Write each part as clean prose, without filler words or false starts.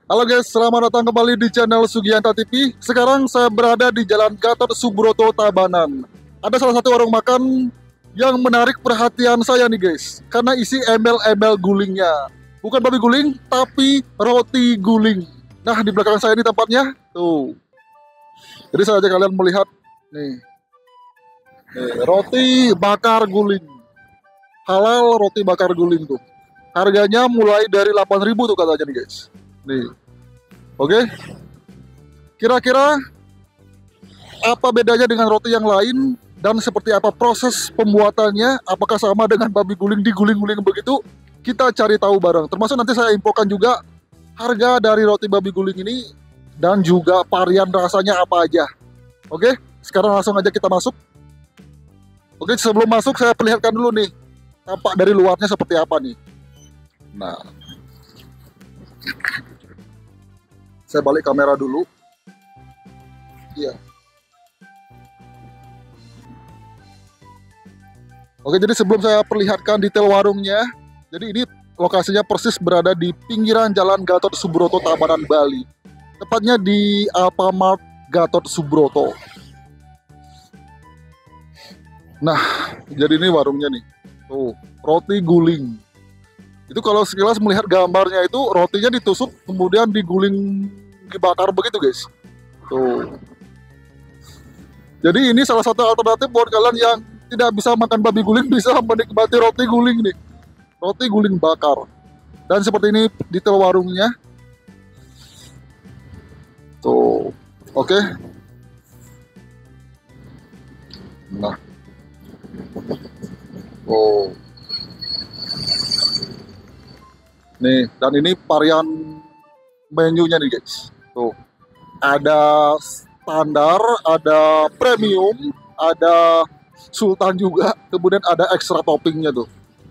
Halo guys, selamat datang kembali di channel Sugianta TV. Sekarang saya berada di Jalan Gatot Subroto, Tabanan. Ada salah satu warung makan yang menarik perhatian saya nih guys, karena isi embel-embel gulingnya. Bukan babi guling, tapi roti guling. Nah, di belakang saya ini tempatnya, tuh. Jadi saya ajak kalian melihat nih, roti bakar guling. Halal roti bakar guling tuh. Harganya mulai dari 8.000 tuh katanya nih guys. Nih. Oke. Kira-kira apa bedanya dengan roti yang lain dan seperti apa proses pembuatannya? Apakah sama dengan babi guling diguling-guling begitu? Kita cari tahu bareng. Termasuk nanti saya infokan juga harga dari roti babi guling ini dan juga varian rasanya apa aja. Oke, sekarang langsung aja kita masuk. Oke, sebelum masuk saya perlihatkan dulu nih tampak dari luarnya seperti apa nih. Nah, saya balik kamera dulu. Iya. Oke, jadi sebelum saya perlihatkan detail warungnya, jadi ini lokasinya persis berada di pinggiran Jalan Gatot Subroto, Tabanan, Bali. Tepatnya di Alfamart Gatot Subroto. Nah, jadi ini warungnya nih. Tuh, roti guling. Itu kalau sekilas melihat gambarnya itu rotinya ditusuk kemudian diguling dibakar begitu guys. Tuh. Jadi ini salah satu alternatif buat kalian yang tidak bisa makan babi guling, bisa menikmati roti guling nih. Roti guling bakar. Dan seperti ini detail warungnya. Tuh. Oke. Nah. Oh. Nih, dan ini varian menunya nih guys. Tuh. Ada standar, ada premium, ada sultan juga, kemudian ada extra toppingnya tuh.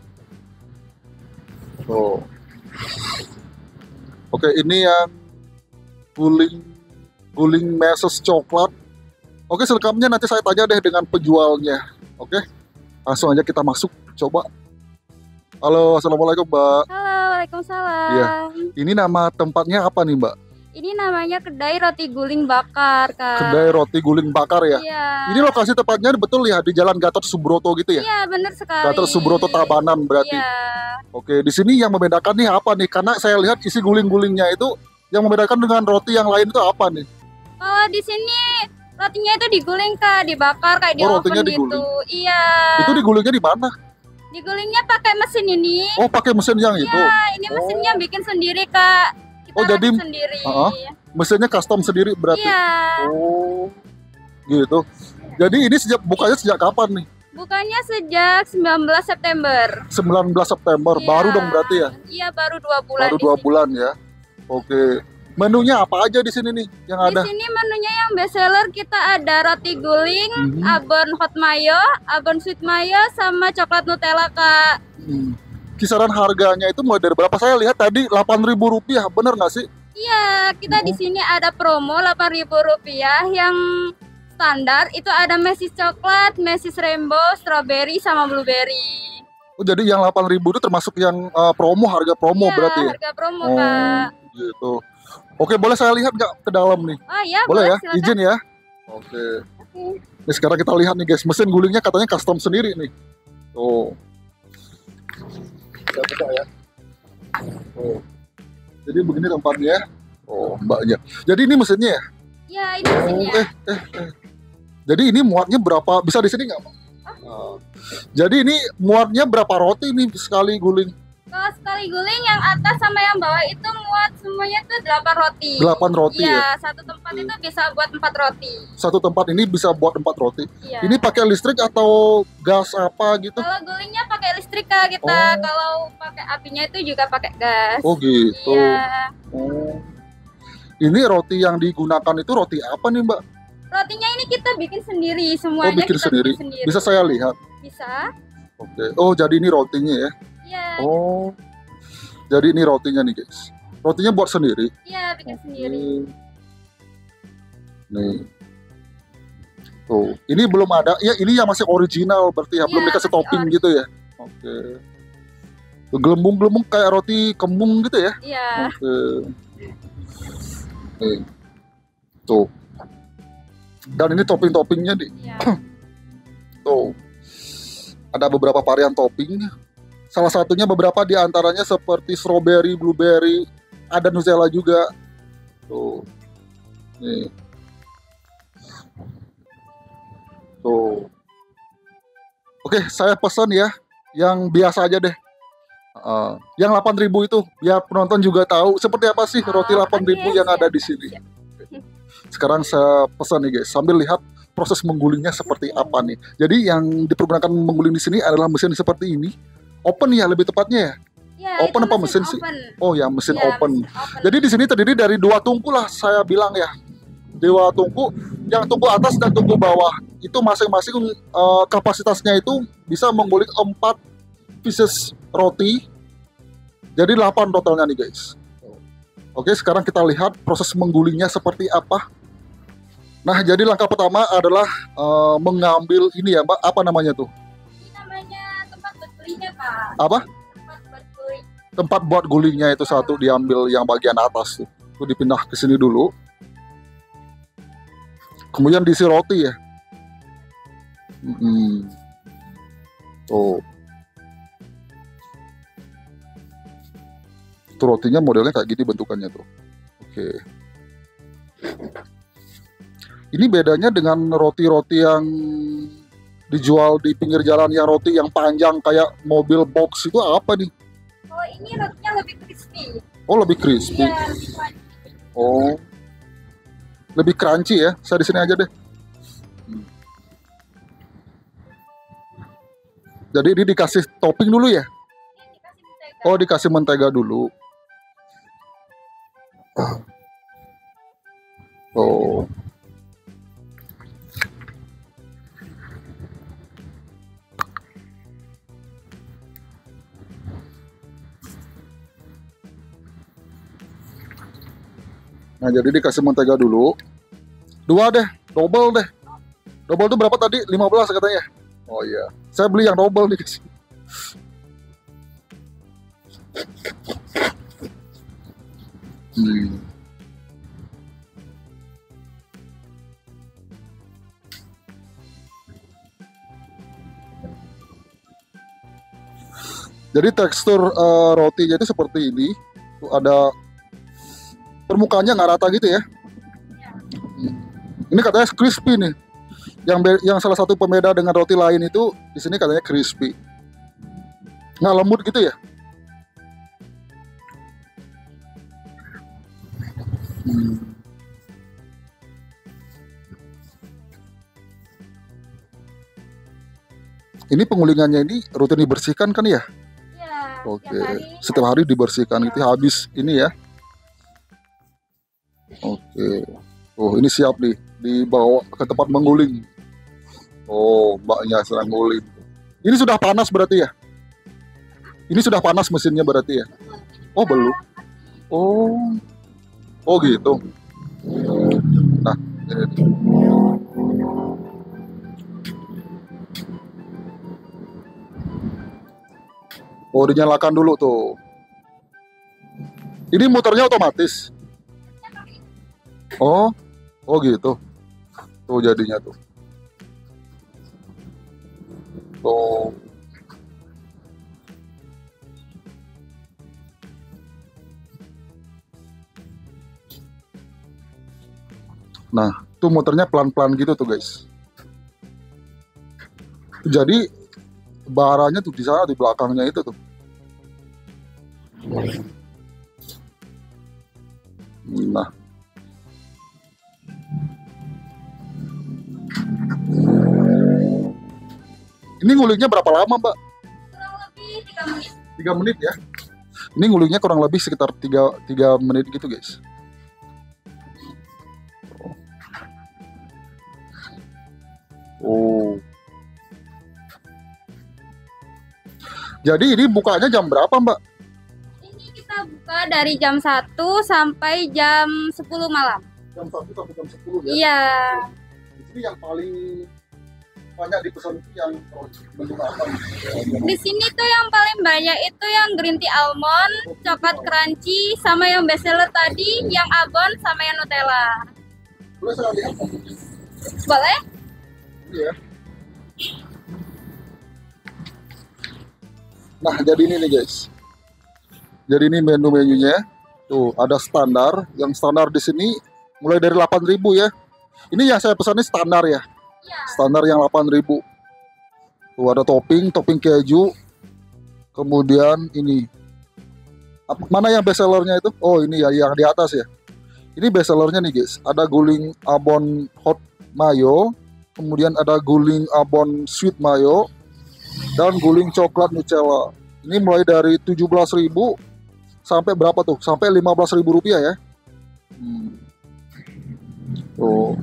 Tuh. Oke, ini yang guling meses coklat. Oke, selengkapnya nanti saya tanya deh dengan penjualnya. Oke, langsung aja kita masuk, coba. Halo, assalamualaikum Mbak. Halo, waalaikumsalam. Iya. Ini nama tempatnya apa nih Mbak? Ini namanya kedai roti guling bakar, Kak. Kedai roti guling bakar ya? Iya. Ini lokasi tepatnya betul ya di Jalan Gatot Subroto gitu ya? Iya, benar sekali. Gatot Subroto, Tabanan berarti. Iya. Oke, di sini yang membedakan nih apa nih? Karena saya lihat isi guling-gulingnya itu yang membedakan dengan roti yang lain itu apa nih? Kalau di sini rotinya itu diguling, Kak, dibakar kayak di Oh, oven rotinya gitu. diguling. Iya. Itu digulingnya di mana? Digulingnya pakai mesin ini. Oh, pakai mesin yang itu. Nah, ini mesinnya bikin sendiri, Kak. Kita Oh, jadi rakit sendiri. mesinnya custom sendiri berarti. Iya. Oh, gitu. Jadi ini bukanya sejak kapan nih? Bukannya sejak 19 September. 19 September, Iya. baru dong berarti ya? Iya, baru 2 bulan. Baru di 2 sini. bulan ya. Oke. Menunya apa aja di sini nih yang Di ada? sini menunya yang best seller kita ada roti guling, abon hot mayo, abon sweet mayo, sama coklat Nutella, Kak. Kisaran harganya itu mulai dari berapa? Saya lihat tadi Rp8.000, bener nggak sih? Iya, kita di sini ada promo Rp8.000 yang standar itu ada mesis coklat, mesis rainbow, strawberry, sama blueberry. Oh, jadi yang 8.000 itu termasuk yang promo, harga promo Iya, berarti ya? harga promo, Kak. Gitu. Oke, boleh saya lihat nggak ke dalam nih? Oh iya, Boleh ya? silakan. Izin ya? Oke. Oke. Ini sekarang kita lihat nih guys, mesin gulingnya katanya custom sendiri nih. Tuh. Saya buka ya. Oh. Jadi begini tempatnya. Oh, mbaknya. Jadi ini mesinnya ya? Iya, ini mesinnya. Jadi ini muatnya berapa? Bisa di sini nggak, Mbak? Jadi ini muatnya berapa roti nih sekali guling? Kalau sekali guling yang atas sama yang bawah itu muat semuanya tuh 8 roti. 8 roti Iya, ya? satu tempat itu bisa buat 4 roti. Satu tempat ini bisa buat 4 roti. Iya. Ini pakai listrik atau gas apa gitu? Kalau gulingnya pakai listrik, Kak, kita. Oh. Kalau pakai apinya itu juga pakai gas. Oh gitu. Iya. Oh. Ini roti yang digunakan itu roti apa nih Mbak? Rotinya ini kita bikin sendiri, Oh, semuanya bikin kita sendiri. bikin sendiri. Bisa saya lihat? Bisa. Oke. Oh, jadi ini rotinya ya? Iya. Oh. Jadi ini rotinya nih guys. Rotinya buat sendiri. Iya, bikin sendiri. Nih. Tuh, ini belum ada. Ya, ini yang masih original berarti ya, belum Iya, dikasih masih topping gitu ya. Oke. Tuh, gelembung-gelembung kayak roti kembung gitu ya. Iya. Oke. Nih, tuh. Dan ini topping-toppingnya nih. Iya. Tuh. Ada beberapa varian topping. Salah satunya beberapa di antaranya seperti strawberry, blueberry, ada Nutella juga. Tuh. Nih. Tuh. Oke, saya pesan ya yang biasa aja deh. Yang 8.000 itu biar penonton juga tahu seperti apa sih roti 8.000 yang ada di sini. Sekarang saya pesan nih guys, sambil lihat proses menggulingnya seperti apa nih. Jadi yang dipergunakan mengguling di sini adalah mesin seperti ini. Open ya lebih tepatnya ya. Ya, Open itu apa mesin sih? open. Oh ya, mesin Ya, open. mesin open. Jadi di sini terdiri dari 2 tungku lah saya bilang ya. 2 tungku, yang tungku atas dan tungku bawah. Itu masing-masing kapasitasnya itu bisa mengguling 4 pieces roti. Jadi 8 totalnya nih guys. Oke, sekarang kita lihat proses menggulingnya seperti apa. Nah, jadi langkah pertama adalah mengambil ini ya Mbak, apa namanya tuh? Ini namanya tempat buat gulingnya, Pak. Apa? Tempat buat guling. Tempat buat gulingnya itu satu diambil yang bagian atas tuh. Itu dipindah ke sini dulu. Kemudian diisi roti ya. Tuh. Itu rotinya modelnya kayak gini bentukannya tuh. Oke. Ini bedanya dengan roti-roti yang dijual di pinggir jalan, yang roti yang panjang kayak mobil box itu apa nih? Oh, ini rotinya lebih crispy. Oh, lebih crispy. Iya, lebih crunchy. Oh. Lebih crunchy ya. Saya di sini aja deh. Jadi ini dikasih topping dulu ya? Ini dikasih mentega. Oh, dikasih mentega dulu. Oh. Nah, jadi dikasih mentega dulu. 2 deh, double deh. Double itu berapa tadi? 15 katanya. Oh iya. Saya beli yang double nih guys. Jadi tekstur rotinya itu seperti ini. Tuh ada permukaannya nggak rata gitu ya. Ini katanya crispy nih. Yang salah satu pembeda dengan roti lain itu di sini katanya crispy. Nggak lembut gitu ya. Ini pengulingannya ini rutin dibersihkan kan ya? Iya. Oke. Setiap hari dibersihkan itu habis ini ya. Oke. Oh, ini siap nih dibawa ke tempat mengguling. Oh, mbaknya sedang guling. Ini sudah panas berarti ya? Ini sudah panas mesinnya berarti ya? Oh, belum. Oh. Oh gitu. Nah, ini. Oh, dinyalakan dulu tuh. Ini muternya otomatis. Oh, oh gitu. Tuh jadinya tuh. Tuh. Nah, tuh muternya pelan-pelan gitu tuh guys. Jadi baranya tuh di sana di belakangnya itu tuh. Nah, ini ngulingnya berapa lama, Mbak? Kurang lebih 3 menit. 3 menit ya. Ini ngulingnya kurang lebih sekitar 3 menit gitu, guys. Oh. Jadi ini bukanya jam berapa, Mbak? Ini kita buka dari jam 1 sampai jam 10 malam. Jam 1 sampai jam 10 ya. Iya. Ini yang paling banyak dipesan yang menu apa? Di sini tuh yang paling banyak itu yang green tea almond, coklat crunchy, sama yang best seller tadi, yang abon sama yang Nutella. Boleh saya lihat? Boleh? Iya. Nah, jadi ini nih guys. Jadi ini menu-menunya. Tuh, ada standar. Yang standar di sini mulai dari 8.000 ya. Ini yang saya pesan ini standar ya. Iya. Standar yang 8.000. Tuh ada topping keju. Kemudian ini. Mana yang best sellernya itu? Oh, ini ya yang di atas ya. Ini best sellernya nih guys. Ada guling abon hot mayo, kemudian ada guling abon sweet mayo, dan guling coklat Nutella. Ini mulai dari 17.000 sampai berapa tuh? Sampai 15.000 rupiah ya. Tuh.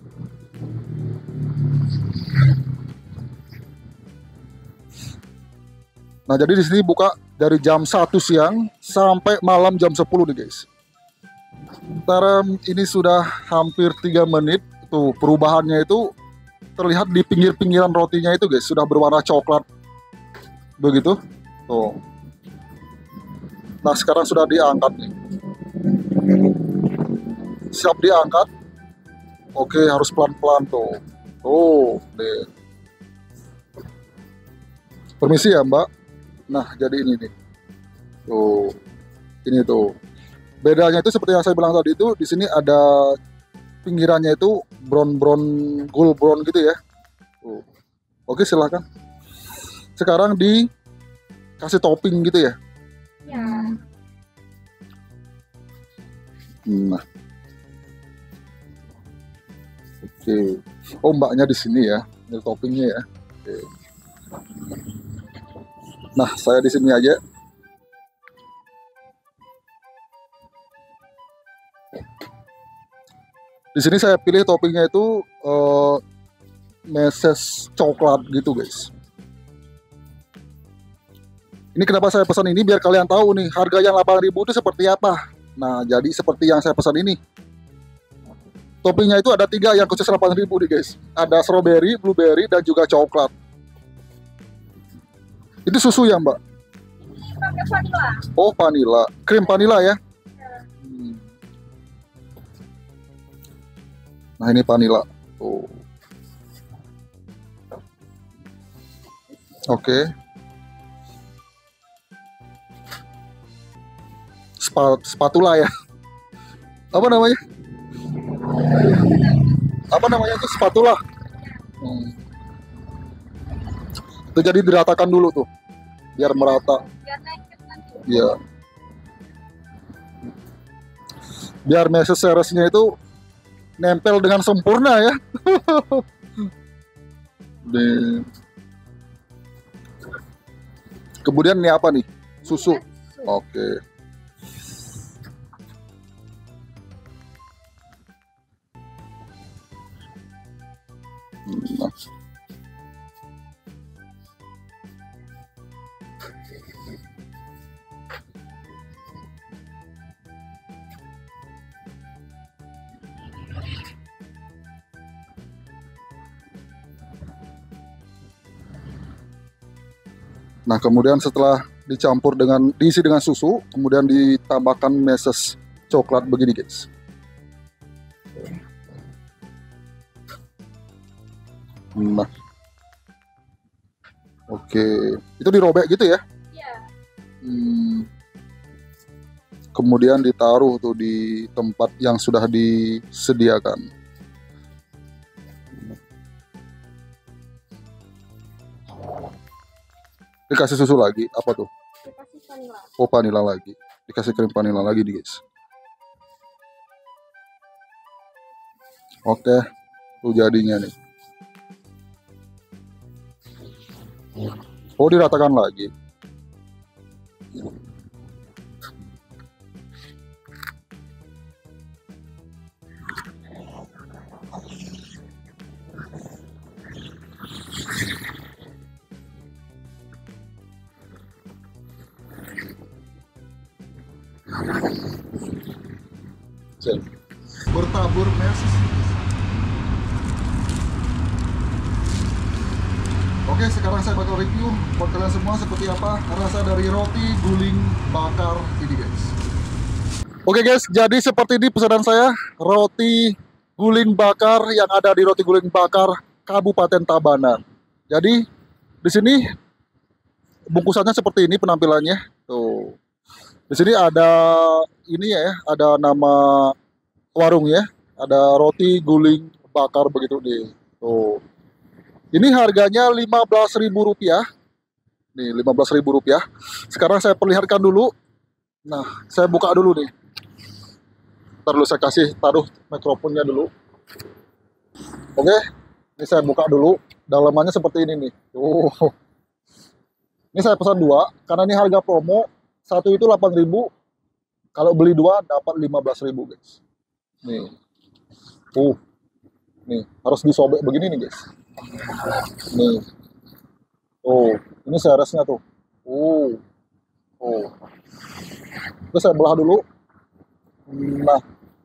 Nah, jadi di sini buka dari jam 1 siang sampai malam jam 10 nih guys. Sementara ini sudah hampir 3 menit. Tuh, perubahannya itu terlihat di pinggir-pinggiran rotinya itu guys, sudah berwarna coklat. Begitu. Tuh. Nah, sekarang sudah diangkat nih. Siap diangkat. Oke, harus pelan-pelan tuh. Tuh, nih. Permisi ya, Mbak. Nah, jadi ini nih. Tuh. Ini tuh. Bedanya itu seperti yang saya bilang tadi itu, di sini ada pinggirannya itu brown gold brown gitu ya. Tuh. Oke, silakan. Sekarang dikasih topping gitu ya. Ya. Nah. Oke. Oh, mbaknya di sini ya. Ini toppingnya ya. Oke. Nah, saya di sini aja. Di sini saya pilih toppingnya itu meses coklat gitu guys. Ini kenapa saya pesan ini biar kalian tahu nih harga yang 8.000 itu seperti apa. Nah, jadi seperti yang saya pesan ini. Toppingnya itu ada 3 yang khusus 8.000 nih guys. Ada strawberry, blueberry, dan juga coklat. Itu susu ya Mbak? Ini pakai vanilla. Oh, vanilla. Krim vanilla ya? Nah, ini vanilla. Tuh. Oke. Spatula ya. Apa namanya? Apa namanya itu? Spatula. Itu jadi diratakan dulu tuh. Biar merata. Biar lengket nanti. Iya. Biar meses seresnya itu nempel dengan sempurna ya. Nih. Kemudian ini apa nih? Susu. Oke. Nah. Nah, kemudian setelah dicampur diisi dengan susu, kemudian ditambahkan meses coklat begini, guys. Nah, oke, itu dirobek gitu ya? Iya. Kemudian ditaruh tuh di tempat yang sudah disediakan. Dikasih susu lagi, apa tuh? Dikasih vanilla. Oh, vanilla lagi. Dikasih krim vanilla lagi nih, guys. Oke, tuh jadinya nih. Oh, diratakan lagi. Bertabur meses. Oke, sekarang saya bakal review buat kalian semua seperti apa rasa dari roti guling bakar ini guys. Oke guys, jadi seperti ini pesanan saya, roti guling bakar yang ada di Roti Guling Bakar Kabupaten Tabanan. Jadi di sini bungkusannya seperti ini penampilannya. Tuh. Di sini ada ini ya, ada nama warungnya, ada Roti Guling Bakar begitu nih. Tuh. Ini harganya Rp15.000. Nih, Rp15.000. Sekarang saya perlihatkan dulu. Nah, saya buka dulu nih. Ntar dulu saya kasih taruh mikrofonnya dulu. Oke, ini saya buka dulu. Dalamannya seperti ini nih. Ini saya pesan 2 karena ini harga promo. Satu itu 8.000. Kalau beli 2 dapat 15.000 guys. Nih. Nih, harus disobek begini nih guys. Nih. Ini seresnya tuh. Terus saya belah dulu. Nah.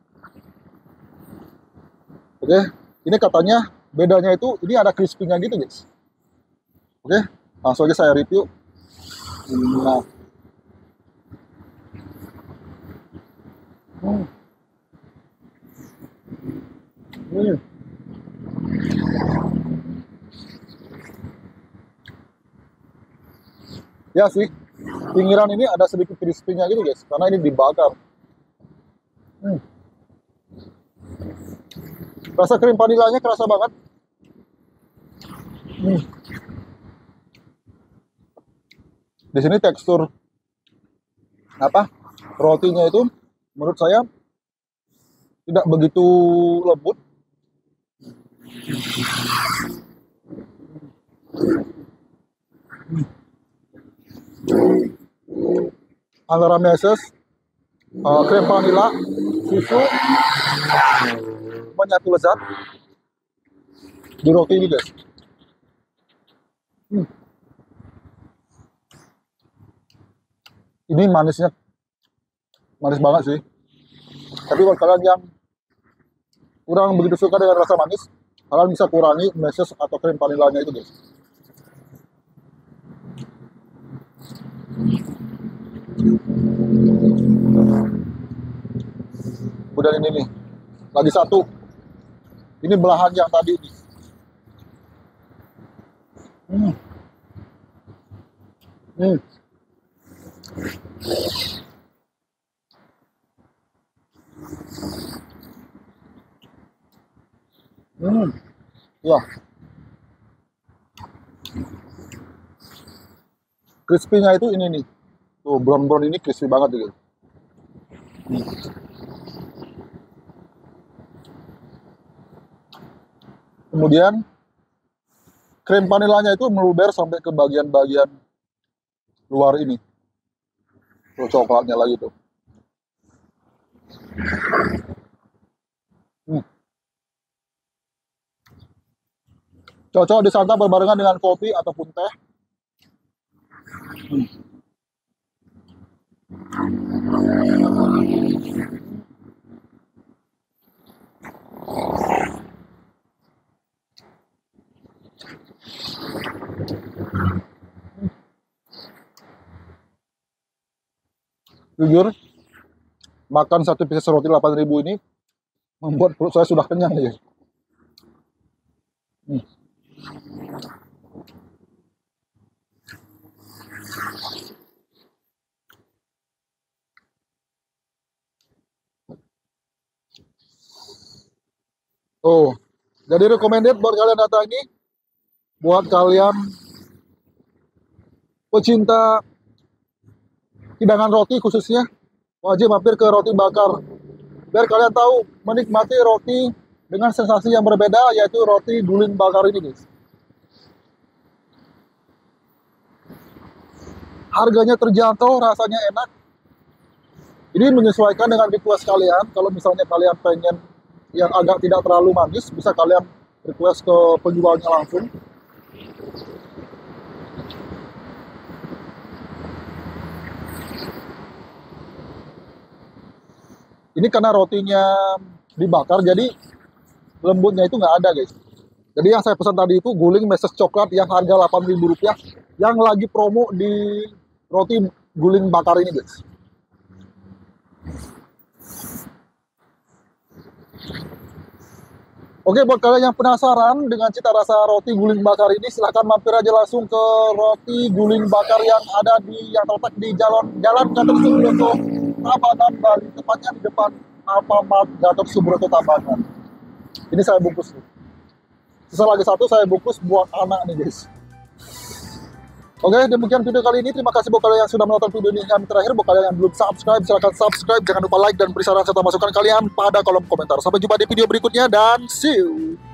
Oke, ini katanya bedanya itu ini ada crispy-nya gitu guys. Oke, langsung aja saya review. Nah. Ya sih, pinggiran ini ada sedikit crispy-nya gitu guys, karena ini dibakar. Rasa krim vanilanya kerasa banget. Di sini tekstur rotinya itu menurut saya tidak begitu lembut. Antara meses, krim vanila, susu menyatu lezat di roti ini guys. Ini manisnya manis banget sih. Tapi buat kalian yang kurang begitu suka dengan rasa manis, kalian bisa kurangi meses atau krim vanilanya itu guys. Kemudian ini nih, lagi satu. Ini belahan yang tadi nih. Ya. Crispy-nya itu ini nih. Tuh, brown-brown ini crispy banget gitu. Kemudian krim vanilanya itu meluber sampai ke bagian-bagian luar ini. Tuh, coklatnya lagi tuh. Cocok disantap berbarengan dengan kopi ataupun teh. Jujur, makan satu pieces roti 8.000 ini membuat perut saya sudah kenyang ya. Jadi recommended buat kalian datang ini, buat kalian pecinta hidangan roti khususnya, wajib mampir ke Roti Bakar biar kalian tahu menikmati roti dengan sensasi yang berbeda, yaitu roti guling bakar ini guys. Harganya terjangkau, rasanya enak. Ini menyesuaikan dengan request kalian. Kalau misalnya kalian pengen yang agak tidak terlalu manis, bisa kalian request ke penjualnya langsung. Ini karena rotinya dibakar, jadi lembutnya itu nggak ada guys. Jadi yang saya pesan tadi itu guling meses coklat yang harga Rp8.000 yang lagi promo di roti guling bakar ini, guys. Oke, buat kalian yang penasaran dengan cita rasa roti guling bakar ini, silahkan mampir aja langsung ke roti guling bakar yang ada yang terletak di Jalan Gatot Subroto, Tabanan, Bali, tepatnya di depan Alfamart Gatot Subroto Tabanan. Ini saya bungkus nih. Sisa lagi satu saya bungkus buat anak nih, guys. Oke, demikian video kali ini. Terima kasih buat kalian yang sudah menonton video ini yang terakhir. Buat kalian yang belum subscribe, silahkan subscribe. Jangan lupa like dan beri saran serta masukan kalian pada kolom komentar. Sampai jumpa di video berikutnya dan see you.